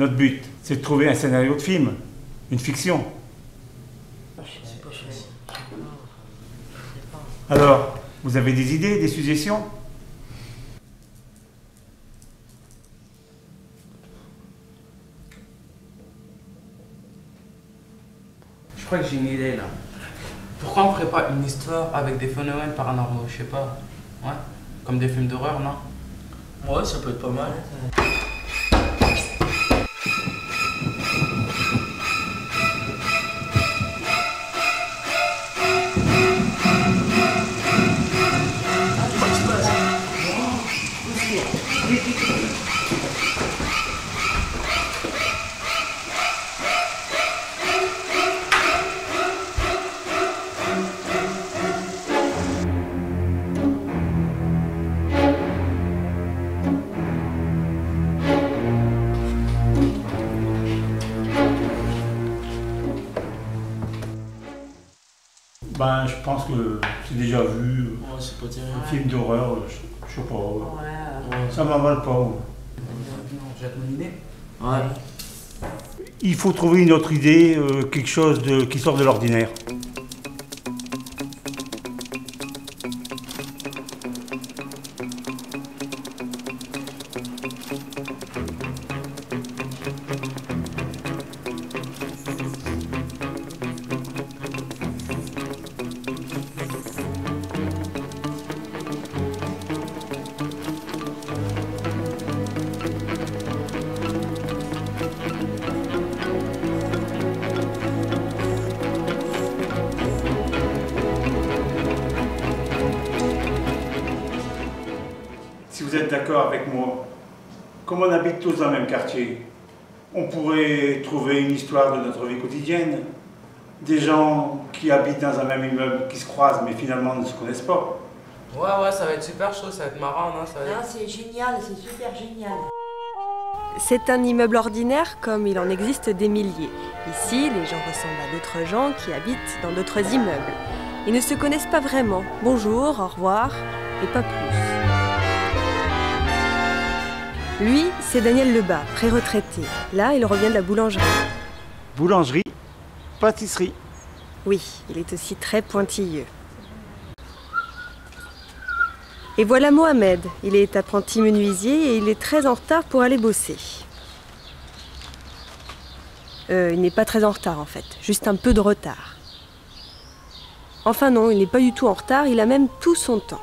Notre but, c'est de trouver un scénario de film, une fiction. Alors, vous avez des idées, des suggestions? Je crois que j'ai une idée là. Pourquoi on ferait pas une histoire avec des phénomènes paranormaux, je sais pas. Ouais. Comme des films d'horreur, non? Ouais, ça peut être pas mal. Ben, je pense que j'ai déjà vu Ouais, c'est pas terrible. un film d'horreur, je sais pas. Ça m'emballe pas. Non, jette mon idée. Ouais. Il faut trouver une autre idée, quelque chose qui sort de l'ordinaire. Si vous êtes d'accord avec moi, comme on habite tous dans le même quartier, on pourrait trouver une histoire de notre vie quotidienne. Des gens qui habitent dans un même immeuble, qui se croisent mais finalement ne se connaissent pas. Ouais, ça va être super chaud, ça va être marrant, non? Non, c'est génial, c'est super génial. C'est un immeuble ordinaire comme il en existe des milliers. Ici, les gens ressemblent à d'autres gens qui habitent dans d'autres immeubles. Ils ne se connaissent pas vraiment. Bonjour, au revoir, et pas plus. Lui, c'est Daniel Lebas, pré-retraité. Là, il revient de la boulangerie. Boulangerie, pâtisserie. Oui, il est aussi très pointilleux. Et voilà Mohamed. Il est apprenti menuisier et il est très en retard pour aller bosser. Il n'est pas très en retard en fait, juste un peu de retard. Enfin non, il n'est pas du tout en retard, il a même tout son temps.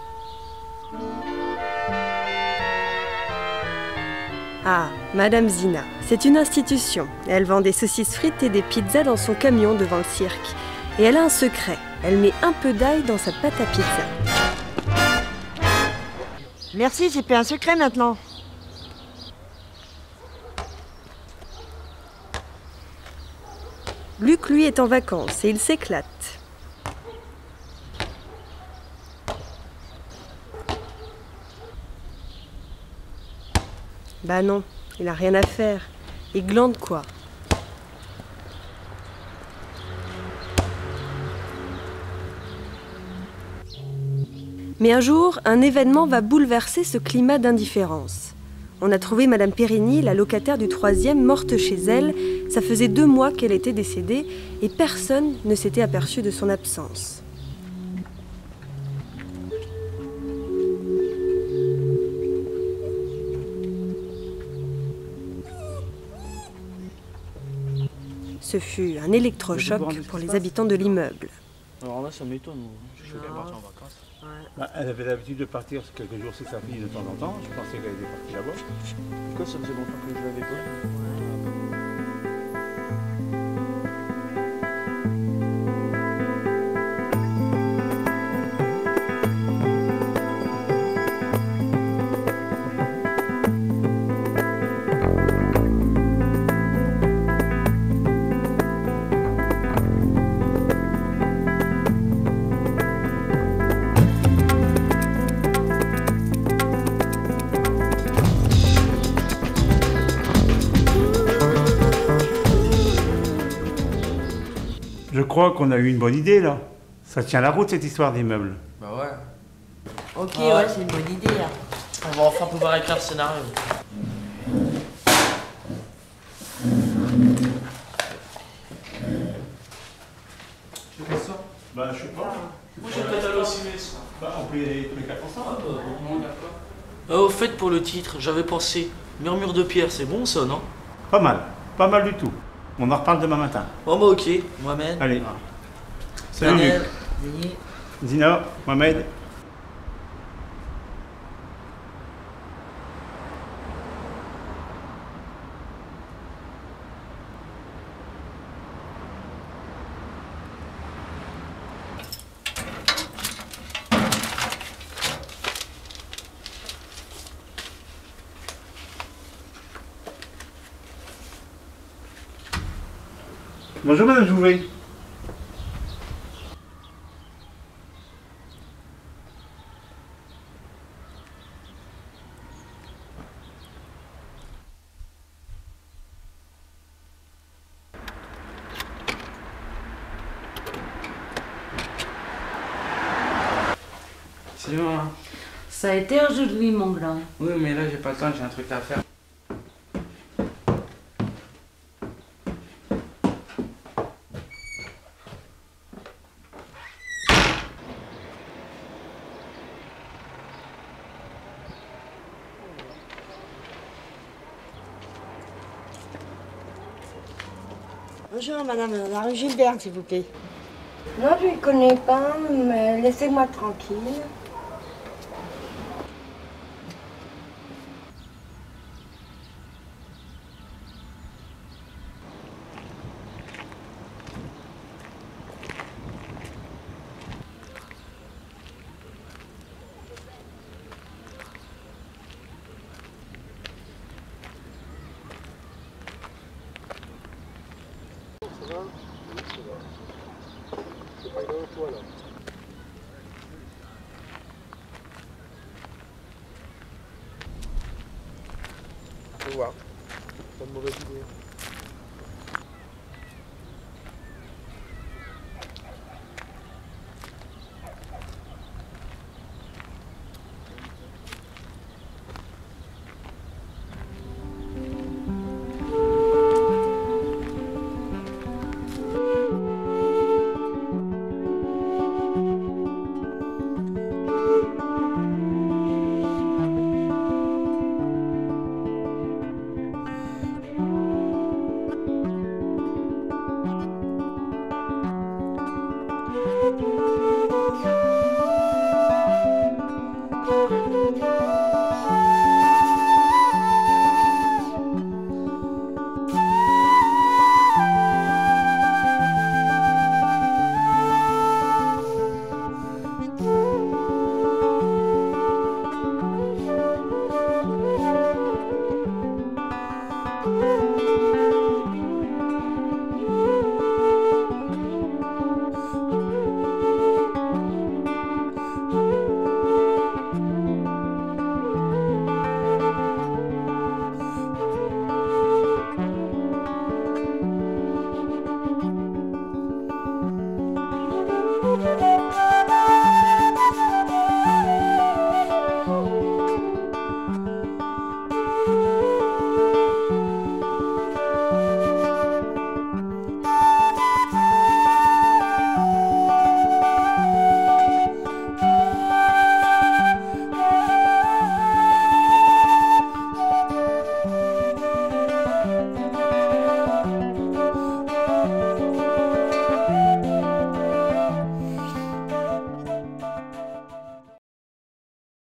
Ah, Madame Zina, c'est une institution. Elle vend des saucisses frites et des pizzas dans son camion devant le cirque. Et elle a un secret, elle met un peu d'ail dans sa pâte à pizza. Merci, c'est plus un secret maintenant. Luc, lui, est en vacances et il s'éclate. Bah non, il a rien à faire. Il glande quoi. Mais un jour, un événement va bouleverser ce climat d'indifférence. On a trouvé Madame Périgny, la locataire du 3e, morte chez elle. Ça faisait 2 mois qu'elle était décédée et personne ne s'était aperçu de son absence. Ce fut un électrochoc pour les habitants de l'immeuble. Alors là, ça m'étonne. Je suis Elle est partie en vacances. Bah, elle avait l'habitude de partir quelques jours chez sa fille de temps en temps. Je pensais qu'elle était partie là-bas. Pourquoi ça faisait longtemps que je l'avais pas? Je crois qu'on a eu une bonne idée là. Ça tient la route cette histoire d'immeuble. Bah ouais. Ok, Ah. ouais, c'est une bonne idée là. On va enfin pouvoir écrire le scénario. Tu fais ça? Ben, je sais pas. Moi j'ai peut-être aller au ciné ça. Ben, on peut y aller tous les quatre ensemble. Non, d'accord. Au fait, pour le titre, j'avais pensé Murmure de pierre, c'est bon ça, non? Pas mal du tout. On en reparle demain matin. Bon bah ok, Mohamed. Allez. Salut Luc. Daniel, Denis. Zina, Mohamed. Bonjour Madame Jouvet. Salut maman. Ça a été aujourd'hui, mon grand. Oui, mais là j'ai pas le temps, j'ai un truc à faire. Bonjour madame, la rue Gilbert s'il vous plaît. Non, je ne connais pas, mais laissez-moi tranquille. Faut voir. Pas de mauvaise idée.